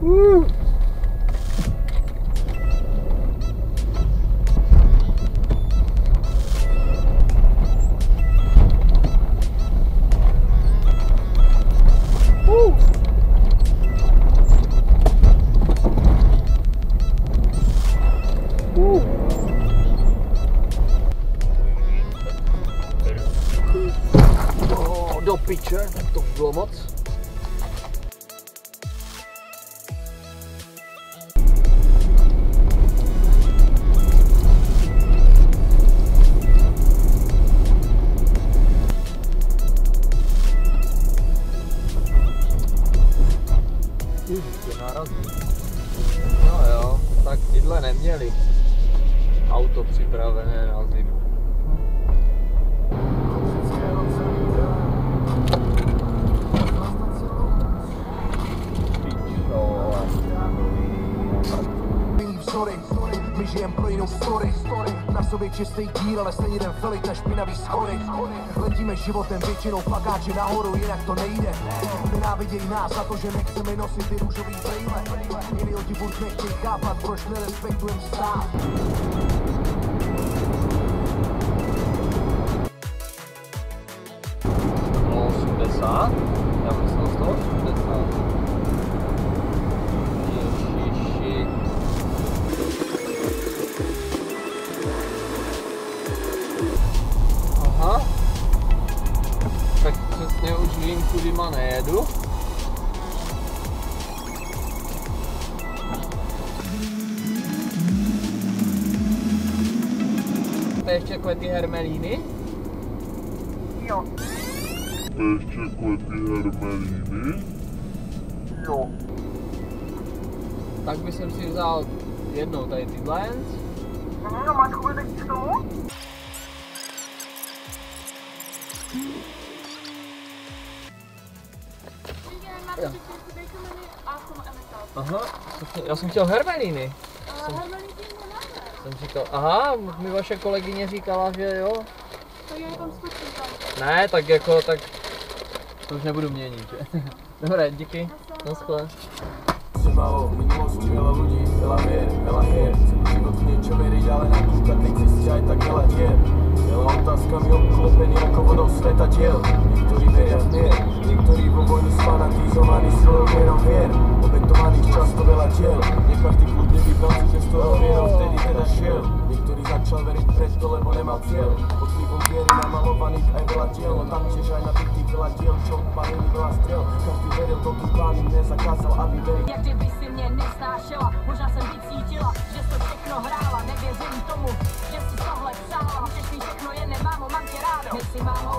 Do piče, to bylo moc. No jo, tak tyhle neměli auto připravené na zimu. My žijem pro jinou story. Na sobě čistý díl, ale stejně jeden felit na špinavý schody. Letíme životem většinou plakáče nahoru, jinak to nejde. Nenáviděj nás za to, že nechceme nosit ty růžový brejle. Idioti furt nechtějí chápat, proč nerespektujem stát. No 80? Já myslel 180. Ježiši. Aha. Tak přesně už vím, kudyma nejedu. To je ještě takové ty hermelíny? Jo. To ještě kvety hermelíny? Jo. Tak bych si vzal jednou tady tyhle. No, máš kolik k tomu? Aha, já jsem chtěl hermelíny. Jsem říkal, aha, mi vaše kolegyně říkala, že jo. To je tam skočím tam. Ne, tak jako, tak to už nebudu měnit, že? Dobré, díky, naschle. Málo v minulosti veľa ľudí, veľa vier, veľa hier. Život niečo verí, ale nakúkať nechce si aj tak veľa dier. Veľa otázkami obklopený ako vodou sveta diel. Niektorí veria v mier, niektorí vo vojnu sfanatizovaní svojou vierou vier. Obetovaných často veľa diel, nech každý kľudne vybral si, že s ktorou vierou vtedy teda šiel. Niektorý začal veriť preto, lebo nemal cieľ. Pod vplyvom viery namalovaných aj veľa diel, no taktiež aj na tých veľa diel, čo odpalili veľa striel. Každý veril, dokým Pán im nezakázal, aby veril. Jak kdyby si mě nesnášela, možná jsem vycítila, že jsi to všechno hrála, nevěřím tomu, že jsi tohle psala, můžeš mi všechno jen nemámo, mám tě rádo. Nejsi mámo,